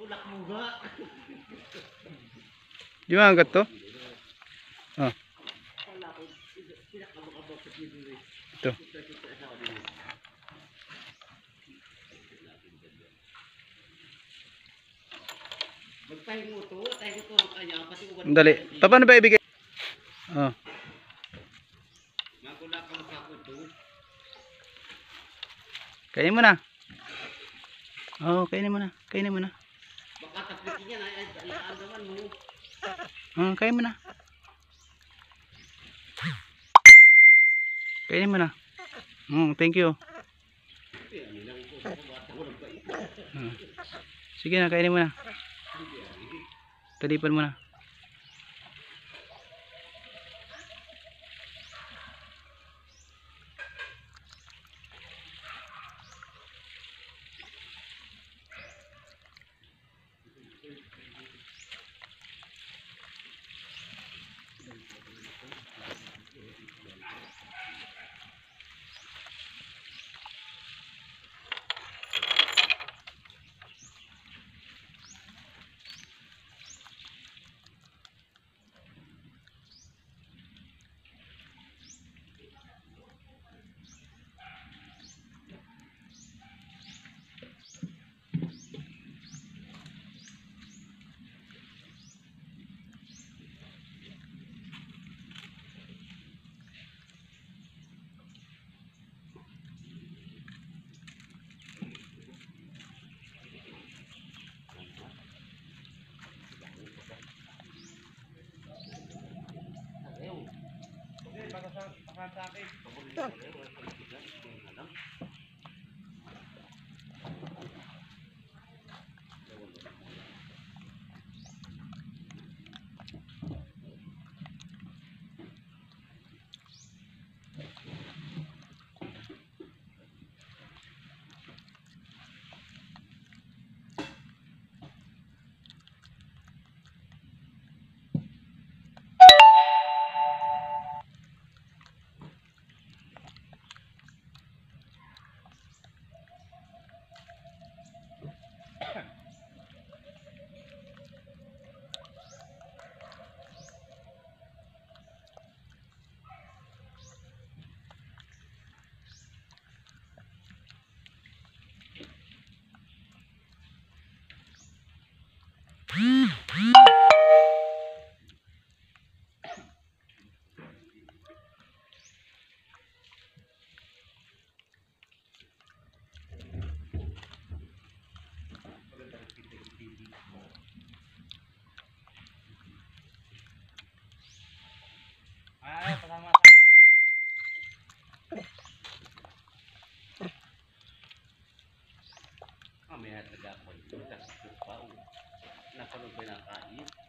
Di ba hanggat to? Oh. Ito. Dali. Paano ba ibigay? Oh. Kainin mo na. Oh, kainin mo na. Kainin mo na. Kainin mo na. Kainin mo na. Thank you. Sige na, kainin mo na. Talipan mo na. May nataga ko. Nasa pa. Nakalog pa na kain.